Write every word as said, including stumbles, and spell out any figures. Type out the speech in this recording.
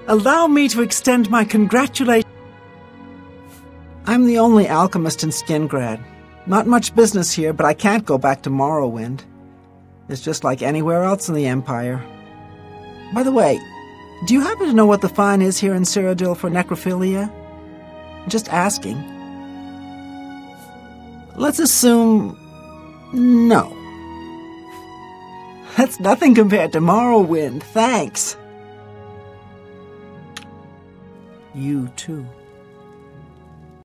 Allow me to extend my congratulations. I'm the only alchemist in Skingrad. Not much business here, but I can't go back to Morrowind. It's just like anywhere else in the Empire. By the way, do you happen to know what the fine is here in Cyrodiil for necrophilia? Just asking. Let's assume... no. That's nothing compared to Morrowind, thanks. You too.